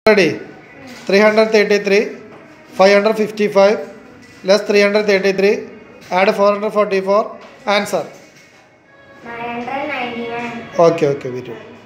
Ready? 333, 555, less 333, add 444, answer. 999. Okay, very good.